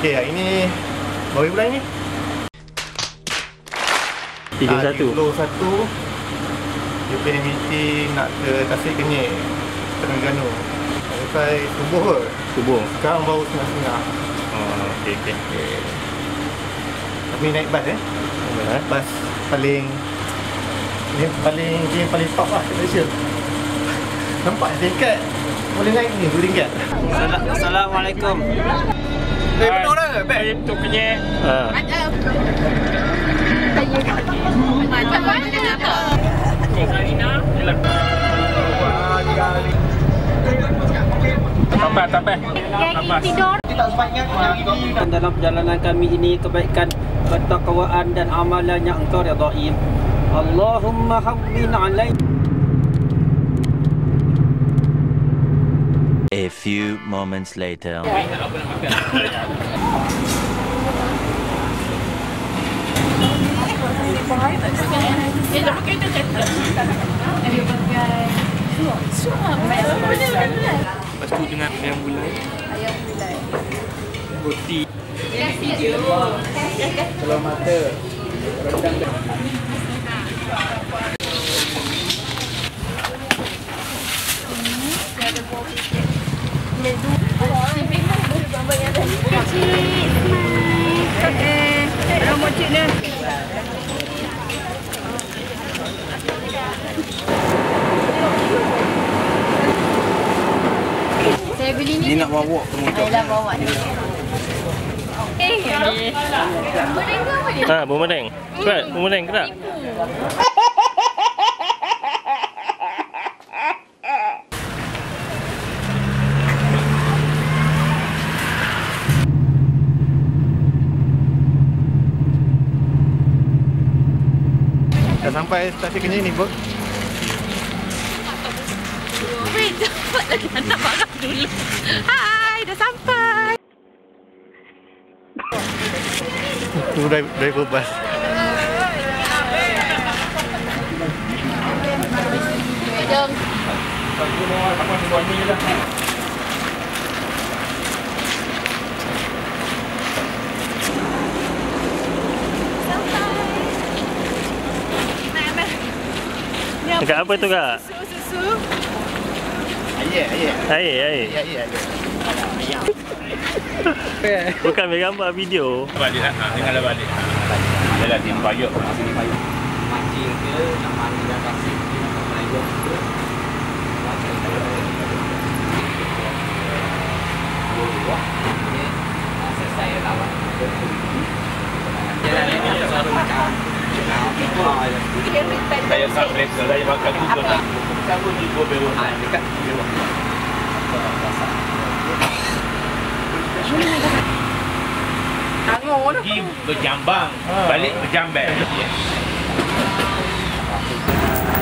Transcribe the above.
Okay, hari ni berapa bulan ni? 31. 31. Dia punya meeting nak ke Tasik Kenyek, Terengganu. Sampai subuh ke? Subuh. Sekarang baru setengah-setengah. Oh, okey. Tapi naik bas Bas paling top lah kat Malaysia. Nampak tingkat boleh naik ni RM2. Assalamualaikum. Betul dah. Baik. Itu Kenyek. Macam mana dengan apa? Sampai. Tidur. Dalam perjalanan kami ini kebaikan, ketakwaan dan amalan yang Engkau redai. Allahumma hawwin alaina. A few moments later. Lepas tu dengan ayam gulai. Roti. Kalau mata Saya beli ni. Ni nak bawa ke motor. Dah bawa ni. Bumerang. Cepat, bumerang gerak. dah sampai stesen Kenyek ni, Bok. Wait, dapat lagi nak marah dulu. Hai, dah sampai. Tu driver bas. Jom. Dekat apa tu, Kak? Susu. Air. Bukan ambil gambar video. Balik lah, tinggal balik. Dia dah tim payuk. Mancing ke, nak mandi dah kasih ke, nak melayang ke. Saya lawan. Jalan ini selalu macam. Saya sampai saya makan tu nak. Kamu di gua belum. Dekat. Pergi berjambang, balik berjambel.